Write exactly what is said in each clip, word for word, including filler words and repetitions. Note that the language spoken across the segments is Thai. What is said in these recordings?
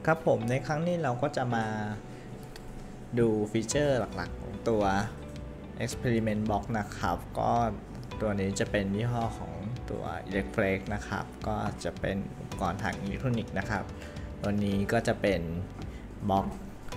ครับผมในครั้งนี้เราก็จะมาดูฟีเจอร์หลักๆของตัว Experiment Box นะครับก็ตัวนี้จะเป็นยี่ห้อของตัว Electrex นะครับก็จะเป็นอุปกรณ์ทางอิเล็กทรอนิกส์นะครับตัวนี้ก็จะเป็นบล็อก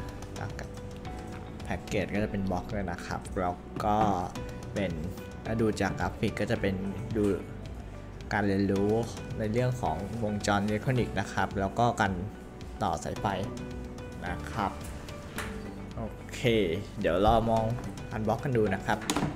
แพ็กเกจก็จะเป็นบล็อกเลยนะครับแล้วก็เป็นถ้าดูจากกราฟิกก็จะเป็นดูการเรียนรู้ในเรื่องของวงจรอิเล็กทรอนิกส์นะครับแล้วก็การต่อสายไฟนะครับโอเคเดี๋ยวเรามองอันบ็อกกันดูนะครับ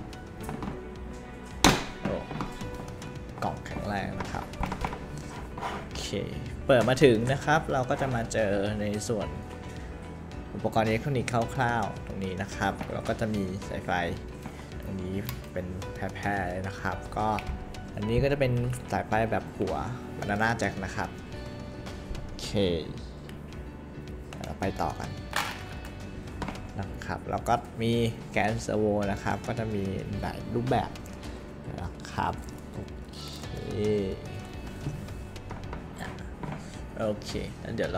โอ้กล่องแข็งแรงนะครับโอเคเปิดมาถึงนะครับเราก็จะมาเจอในส่วนอุปกรณ์อิเล็กทรอนิกส์คร่าวๆตรงนี้นะครับเราก็จะมีสายไฟตรงนี้เป็นแพร่ๆเลยนะครับก็อันนี้ก็จะเป็นสายไฟแบบหัวบานาน่าแจ็คนะครับโอเคเราไปต่อกันนะครับแล้วก็มีแกนเซอร์โวนะครับก็จะมีหลายรูปแบบนะครับโอเคโอเคแล้วเดี๋ยวเรา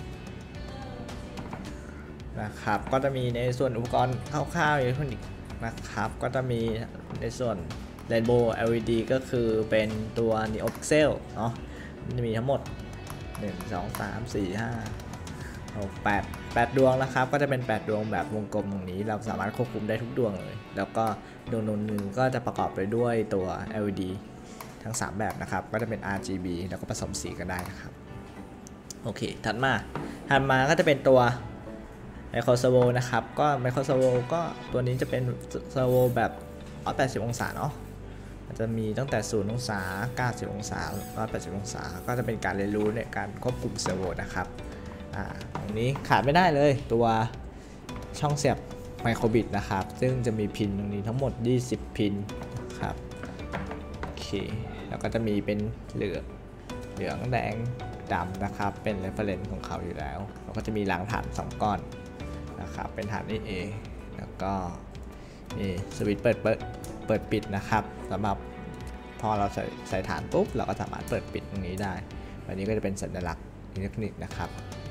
นะครับก็จะมีในส่วนอุปกรณ์คร่าวๆอิเล็กทรอนิกส์นะครับก็จะมีในส่วน Rainbow แอล อี ดี ก็คือเป็นตัว Neo Pixel เนาะมันจะมีทั้งหมดหนึ่ง สอง สาม สี่ ห้า หก แปด แปดดวงนะครับก็จะเป็นแปดดวงแบบวงกลมตรงนี้เราสามารถควบคุมได้ทุกดวงเลยแล้วก็ดวงหนึ่งก็จะประกอบไปด้วยตัว แอล อี ดี ทั้งสามแบบนะครับก็จะเป็น อาร์ จี บี แล้วก็ผสมสีกันได้นะครับโอเคถัดมาถัดมาก็จะเป็นตัวไมโครเซอร์โวนะครับก็ไมโครเซอร์โวก็ตัวนี้จะเป็นเซอร์โวแบบแปดสิบองศาเนาะจะมีตั้งแต่ศูนย์องศาเก้าสิบองศาหนึ่งร้อยแปดสิบองศาก็จะเป็นการเรียนรู้ในการควบคุมเซอร์โวนะครับอ่าตรงนี้ขาดไม่ได้เลยตัวช่องเสียบไมโครบิตนะครับซึ่งจะมีพินตรงนี้ทั้งหมดยี่สิบพินครับโอเคแล้วก็จะมีเป็นเหลืองเหลืองแดงดำนะครับเป็น reference ของเขาอยู่แล้วแล้วก็จะมีรางฐานสองก้อนนะครับเป็นฐาน เอ แล้วก็นี่สวิตช์เปิดเปิดเปิดปิดนะครับสำหรับพอเราใส่ใส่ฐานปุ๊บเราก็สามารถเปิดปิดตรงนี้ได้อันนี้ก็จะเป็นสัญลักษณ์อิเล็กทรอนิกส์นะครับ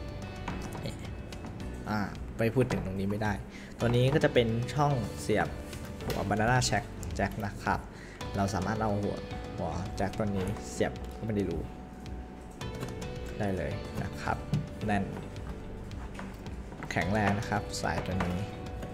อ่าไปพูดถึงตรงนี้ไม่ได้ตัวนี้ก็จะเป็นช่องเสียบหัว banana jack jack นะครับเราสามารถเอาหัวหัวแจ็คตัวนี้เสียบเข้าไปในรูได้เลยนะครับแน่นแข็งแรงนะครับสายตัวนี้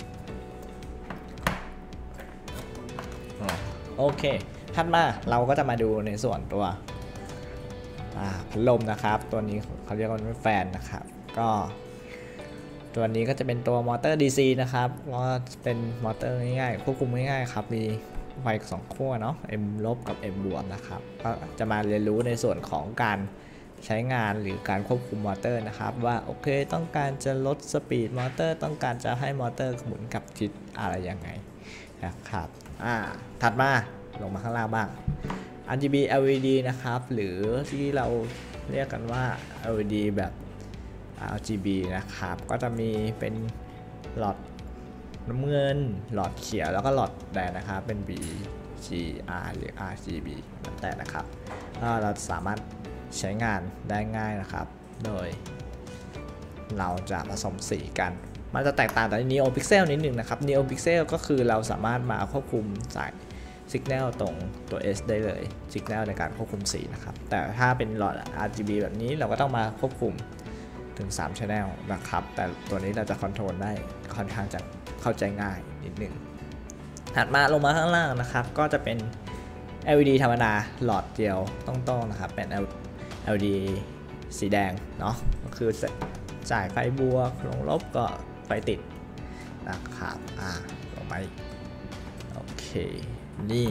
โอเคถัดมาเราก็จะมาดูในส่วนตัวพัดลมนะครับตัวนี้เขาเรียกว่าแฟนนะครับก็ตัวนี้ก็จะเป็นตัวมอเตอร์ ดี ซี นะครับก็เป็นมอเตอร์ง่ายๆควบคุมง่ายๆครับมีไฟสองขั้วเนาะ M ลบกับ M บวกนะครับก็จะมาเรียนรู้ในส่วนของการใช้งานหรือการควบคุมมอเตอร์นะครับว่าโอเคต้องการจะลดสปีดมอเตอร์ต้องการจะให้มอเตอร์หมุนกับทิศอะไรยังไงนะครับอ่าถัดมาลงมาข้างล่างบ้าง อาร์ จี บี แอล อี ดี นะครับหรือที่เราเรียกกันว่า แอล อี ดี แบบ อาร์ จี บี นะครับก็จะมีเป็นหลอดน้ำเงินหลอดเขียวแล้วก็หลอดแดงนะครับเป็น บี จี อาร์ หรือ อาร์ จี บี แต่นะครับเราสามารถใช้งานได้ง่ายนะครับโดยเราจะผสมสีกันมันจะแตกต่างจาก Neo Pixel นิดหนึ่งนะครับ Neo Pixel ก็คือเราสามารถมาควบคุมสายสัญญาณตรงตัว S ได้เลยสัญญาณในการควบคุมสีนะครับแต่ถ้าเป็นหลอด อาร์ จี บี แบบนี้เราก็ต้องมาควบคุมถึงสาม Channel นะครับแต่ตัวนี้เราจะคอนโทรลได้ค่อนข้างจะเข้าใจง่ายนิดหนึ่งถัดมาลงมาข้างล่างนะครับก็จะเป็น แอล อี ดี ธรรมดาหลอดเดียวต้องๆนะครับเป็น แอล อี ดี สีแดงเนาะก็คือจ่ายไฟบวกลงลบก็ไฟติดนะครับอ่าลงไปโอเคนี่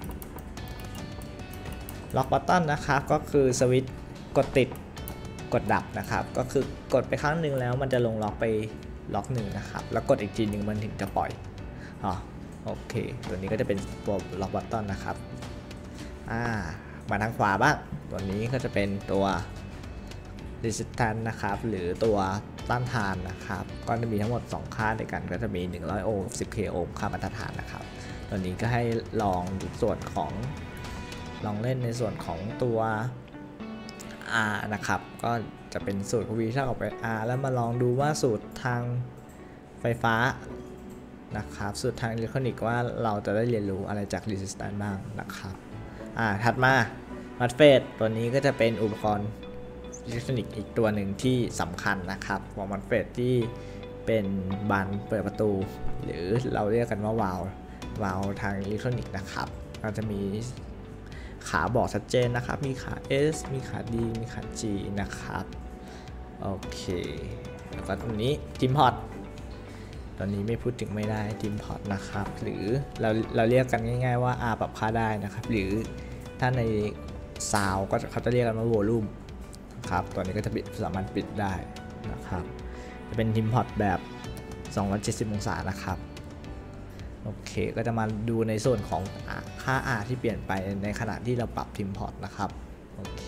ล็อกบัตตันนะครับก็คือสวิตช์กดติดกดดับนะครับก็คือกดไปครั้งหนึ่งแล้วมันจะลงล็อกไปล็อกหนึ่งนะครับแล้วกดอีกทีหนึ่งมันถึงจะปล่อยอ๋อโอเคตัวนี้ก็จะเป็นตัวล็อกบัตตันนะครับอ่ามาทางขวาบ้างตัวนี้ก็จะเป็นตัว resistance นะครับหรือตัวต้านทานนะครับก็จะมีทั้งหมดสองค่าด้วยกันก็จะมีหนึ่งร้อยโอห์มกับสิบ เค โอห์มค่ามาตรฐานนะครับตัวนี้ก็ให้ลองดูส่วนของลองเล่นในส่วนของตัว R นะครับก็จะเป็นสูตร V เท่ากับ R แล้วมาลองดูว่าสูตรทางไฟฟ้านะครับสูตรทางอิเล็กทรอนิกส์ว่าเราจะได้เรียนรู้อะไรจาก resistance บ้างนะครับอ่าถัดมา มัสเฟตตัวนี้ก็จะเป็นอุปกรณ์อิเล็กทรอนิกส์อีกตัวหนึ่งที่สำคัญนะครับของมัสเฟตที่เป็นบานเปิดประตูหรือเราเรียกกันว่าวาล์ววาล์วทางอิเล็กทรอนิกส์นะครับก็จะมีขาบอกชัดเจนนะครับมีขา S มีขา D มีขา G นะครับโอเคแล้วก็ตรงนี้ทิมพอร์ตตอนนี้ไม่พูดถึงไม่ได้ทิมพอร์ตนะครับหรือเราเราเรียกกันง่ายๆว่า R ปรับค่าได้นะครับหรือถ้าในซาวก็เขาจะเรียกกันว่าโวลูมครับตัวนี้ก็จะปิดสามารถปิดได้นะครับจะเป็นทิมพอร์ตแบบสองร้อยเจ็ดสิบองศานะครับโอเคก็จะมาดูในส่วนของค่า R ที่เปลี่ยนไปในขณะที่เราปรับทิมพอร์ตนะครับโอเค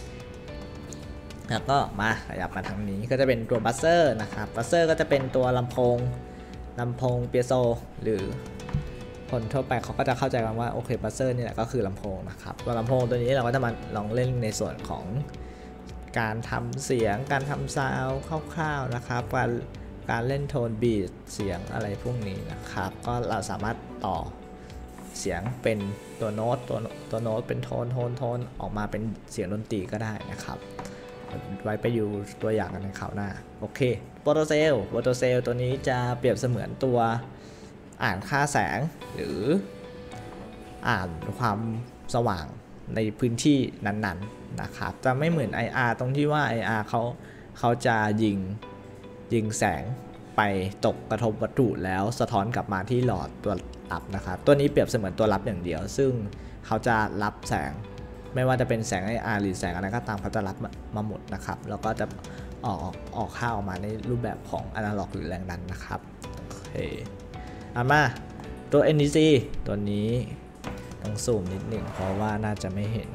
แล้วก็มาขยับมาทางนี้ก็จะเป็นตัวบัสเซอร์นะครับบัสเซอร์ก็จะเป็นตัวลำโพงลำโพงเปียโซหรือคนทั่วไปเขาก็จะเข้าใจกันว่าโอเคบัสเซอร์นี่แหละก็คือลำโพงนะครับตัวลำโพงตัวนี้เราก็จะมาลองเล่นในส่วนของการทำเสียงการทำซาวด์คร่าวๆนะครับการการเล่นโทนบีทเสียงอะไรพวกนี้นะครับก็เราสามารถต่อเสียงเป็นตัวโน้ตตัวตัวโน้ตเป็นโทนโทนโทนออกมาเป็นเสียงดนตรีก็ได้นะครับไว้ไปอยู่ตัวอย่างกันในคราวหน้าโอเคโฟโตเซลล์โฟโตเซลล์ตัวนี้จะเปรียบเสมือนตัวอ่านค่าแสงหรืออ่านความสว่างในพื้นที่นั้นๆนะครับจะไม่เหมือน ไอ อาร์ ตรงที่ว่า ไอ อาร์ เขาเขาจะยิงยิงแสงไปตกกระทบวัตถุแล้วสะท้อนกลับมาที่หลอดตัวรับนะครับตัวนี้เปรียบเสมือนตัวรับอย่างเดียวซึ่งเขาจะรับแสงไม่ว่าจะเป็นแสง ไอ อาร์ หรือแสงอะไรก็ตามเขาจะรับมาหมดนะครับแล้วก็จะออกออกค่าออกมาในรูปแบบของอนาล็อกหรือแรงดันนะครับโอเคเอามาตัว เอ็น ดี ซี ตัวนี้ต้องซูมนิดหนึ่งเพราะว่าน่าจะไม่เห็น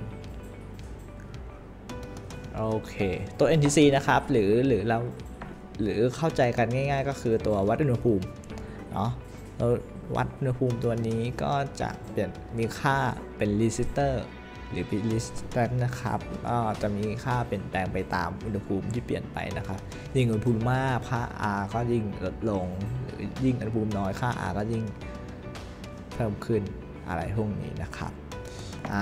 โอเคตัว เอ็น ดี ซี นะครับหรือหรือเราหรือเข้าใจกันง่ายๆก็คือตัววัดอุณหภูมิเนาะแล้ววัดอุณหภูมิตัวนี้ก็จะเปลี่ยนมีค่าเป็นรีซิสเตอร์หรือเป็นรีสิสแตนซ์นะครับก็จะมีค่าเปลี่ยนแปลงไปตามอุณหภูมิที่เปลี่ยนไปนะครับยิ่งอุณหภูมิมากค่า R ก็ยิ่งลดลงหรือยิ่งอุณหภูมิน้อยค่า R ก็ยิ่งเพิ่มขึ้นอะไรพวกนี้นะครับอ่า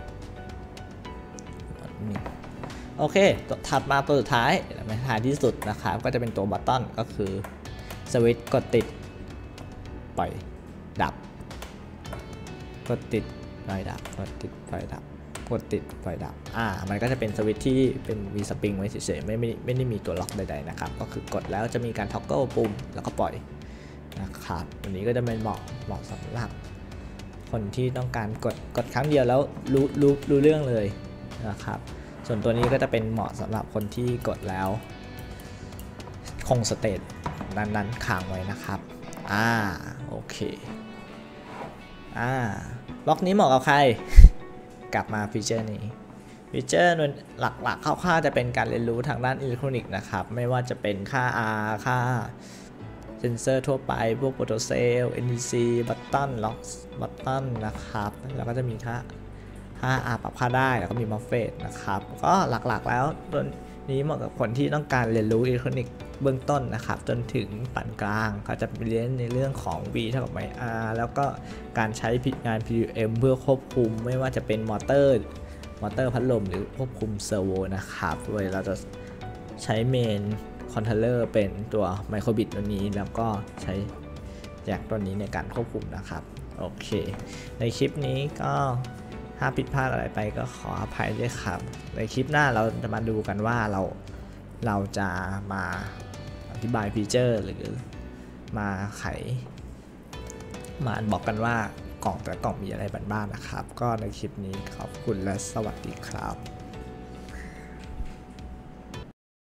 โอเคถัดมาตัวสุดท้ายในท้ายที่สุดนะครับก็จะเป็นตัวบัตตอนก็คือสวิตช์กดติดปล่อยดับกดติดปล่อยดับกดติดปล่อยดับกดติดปล่อยดับอ่ามันก็จะเป็นสวิตช์ที่เป็นมีสปริงไว้เฉยๆไม่ไม่ไม่ได้มีตัวล็อกใดๆนะครับก็คือกดแล้วจะมีการท็อกเกิลปุ่มแล้วก็ปล่อยนะครับตัวนี้ก็จะเป็นเหมาะเหมาะสำหรับคนที่ต้องการกดกดครั้งเดียวแล้วรู้รู้รู้เรื่องเลยนะครับส่วนตัวนี้ก็จะเป็นเหมาะสำหรับคนที่กดแล้วคงสเตตนั้นๆค้างไว้นะครับอ่าโอเคอ่าบล็อกนี้เหมาะกับใคร กลับมาฟีเจอร์นี้ฟีเจอร์หลักๆคร่าวๆจะเป็นการเรียนรู้ทางด้านอิเล็กทรอนิกส์นะครับไม่ว่าจะเป็นค่า R ค่าเซนเซอร์ทั่วไปพวกโฟโตเซลล์ เอ็น ดี ซี บัตตันล็อกบัตตันนะครับแล้วก็จะมีค่าค่า R ปรับค่าได้แล้วก็มีมัฟเฟตนะครับก็หลักๆแล้วตัวนี้เหมาะกับคนที่ต้องการเรียนรู้อิเล็กทรอนิกส์เบื้องต้นนะครับจนถึงปานกลางเขาจะเรียนในเรื่องของ V เท่ากับ ไอ อาร์ แล้วก็การใช้งาน พี ดับเบิลยู เอ็ม เพื่อควบคุมไม่ว่าจะเป็นมอเตอร์มอเตอร์พัดลมหรือควบคุมเซอร์โวนะครับโดยเราจะใช้เมนคอนโทรลเลอร์เป็นตัวไมโครบิตตัวนี้แล้วก็ใช้แจ็คตัวนี้ในการควบคุมนะครับโอเคในคลิปนี้ก็ถ้าผิดพลาดอะไรไปก็ขออภัยด้วยครับในคลิปหน้าเราจะมาดูกันว่าเราเราจะมาอธิบายฟีเจอร์หรือมาไขมาบอกกันว่ากล่องแต่กล่องมีอะไรบ้างนะครับก็ในคลิปนี้ขอบคุณและสวัสดีครับ